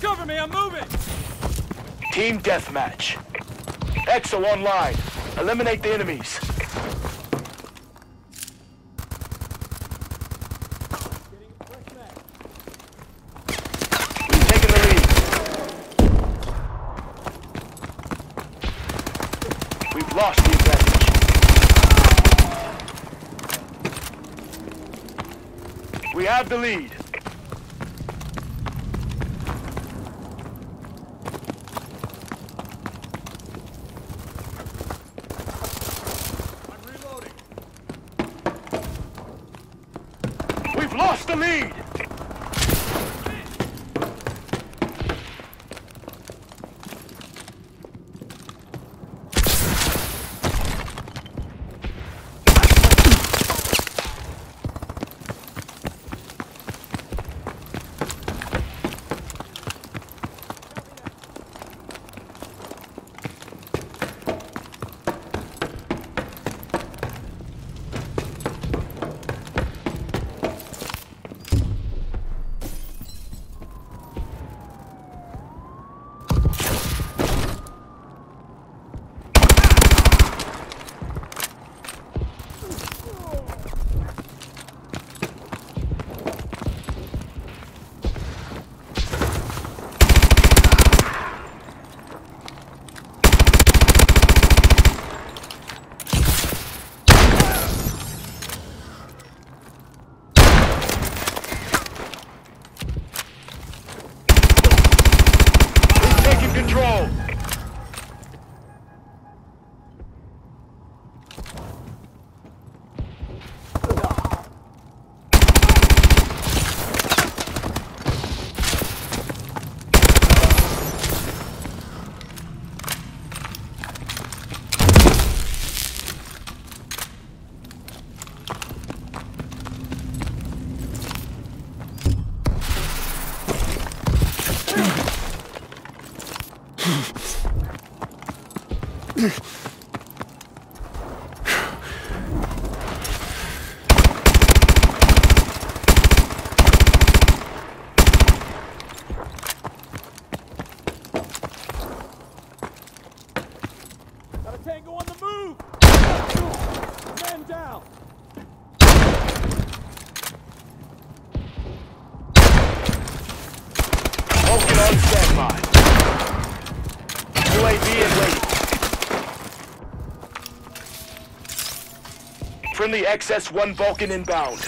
Cover me, I'm moving! Team deathmatch. EXO online. Eliminate the enemies. We've taken the lead. We've lost the advantage. We have the lead. We've lost the lead! Control! Got a tango on the move! Man down! Vulcan on standby. UAV in waiting. Friendly XS-1 Vulcan inbound.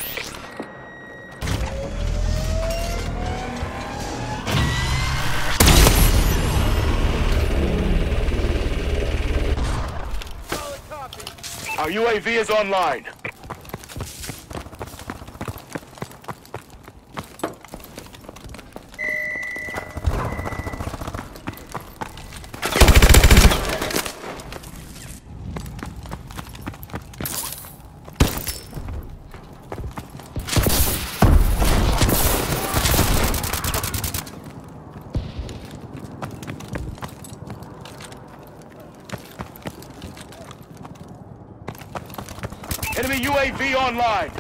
Our UAV is online. Enemy UAV online.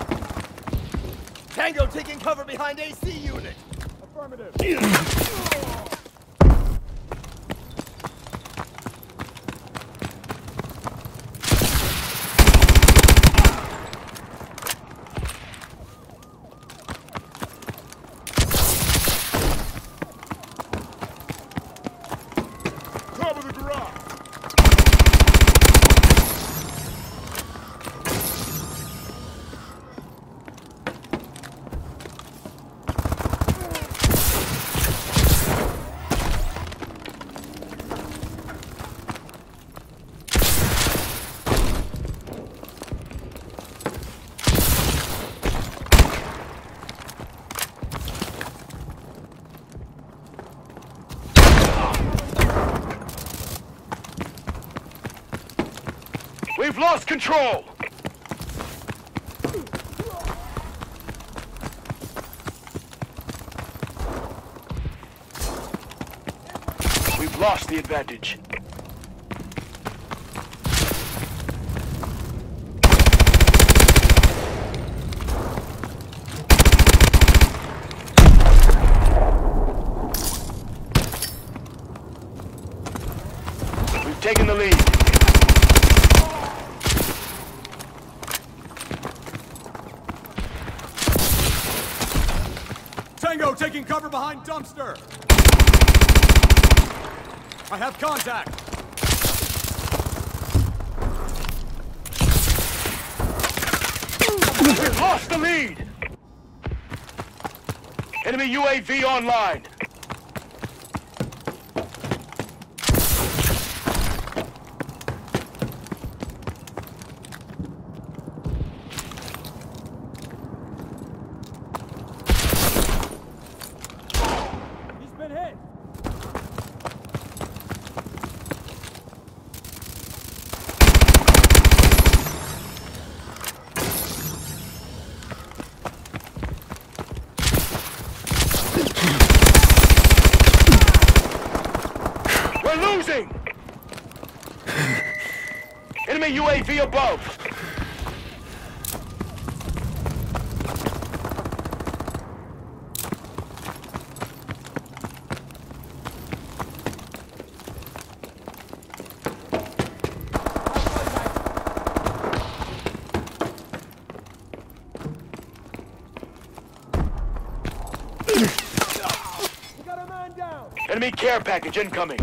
Tango taking cover behind AC unit. Affirmative. Cover the garage. We've lost control! We've lost the advantage. taking the lead. Tango taking cover behind dumpster. I have contact. We've lost the lead. Enemy UAV online. He's been hit. We're losing! Enemy UAV above! We got a man down. Enemy care package incoming.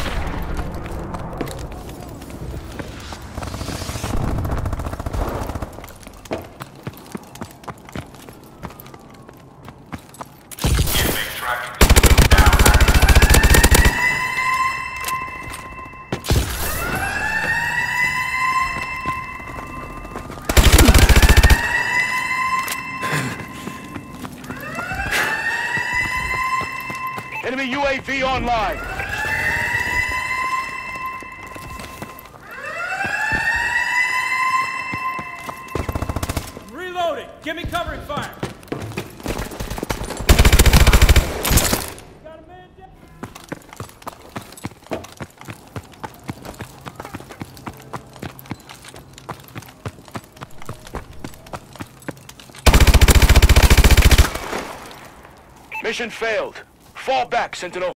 Enemy UAV online. Reloading. Give me covering fire. Got a man down. Mission failed. Fall back, Sentinel.